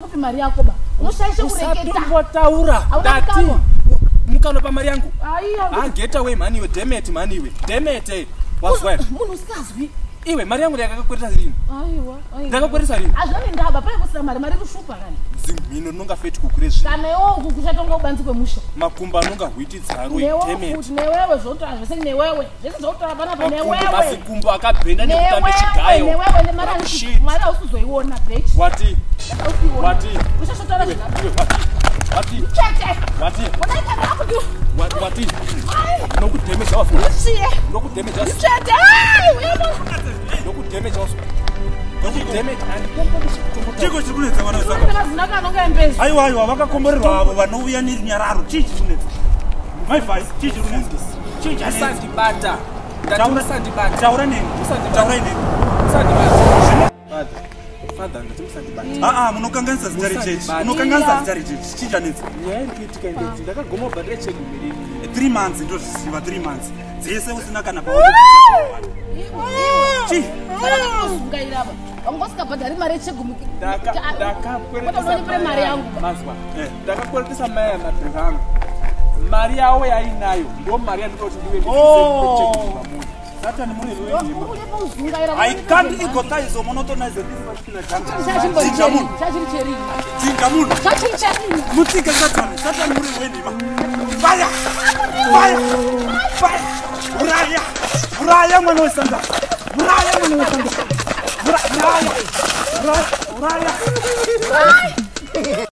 ndikupi mari yako ba. Unoshaisha kureketa. Usatombotaura. Ndati mukano pa mari yangu. Aiyo. Get away mani we, damn it mani we. Damn it. What's what? Munhu usikazwi. Iwe mari yangu yakakweresa rini? Aiwa. Ndakakweresa rini? Azvani ndaba paya kusira mari kushupa kani. Zimhino nonga feti kukure zvi. Kana iwo kuchatonga ubanzi kwemusha. Makumba nonga hwiti dzaro damn it. Newewe zvotwa zvese newewe. Zvese zvotwa bana pa newewe. Basi kumba akabhenda nekutambe chigayo. Newewe nemari ausizoiona bitch. Wati? Wati? Ushashotara zvakadini? Wati? Chete. Wati? Unaita ngakuti? Wati? Nokudamage house. Usiye. Nokudamage house. Chete. Uyabona? Nokudamage house. Nokudamage and chiko chikunetsa vana saka. Mazina nonga embezi. Aiwa vakakomborerwa avo vanouya nenyararo chichi kunetsa. My vice chichi kunetsa. Chichi asandibata. Ndatura sandibata. Taura nini? Taura nini? Sandibata. Father, ndatimsandibata. Munokanganisa zita rechechi. Munokanganisa zita rechechi. Chichi anetsa. Yaikuitika ndeti ndakagoma bhadhara cheki mbiri. 3 months ndozvisiva 3 months. Dzese usina kana pa. Chi. Ungairaba. Ungosika bhadhari mari chegumuki. Ndakakweretesa mari yangu. Mazwa. Ndakakweretesa mai madhara angu. Mari yawo yainayo ndo mari yandinoti ndiwe ndecheki. Satan muri wewe. I can't empathize or monotonize this particular junction. Zinjamun. Mutika Satan. Satan muri wewe. Fire. Fire. Fire. Buraya. Buraya mwana wesanga. Buraya mwana wesanga. Buraya. Buraya. Buraya.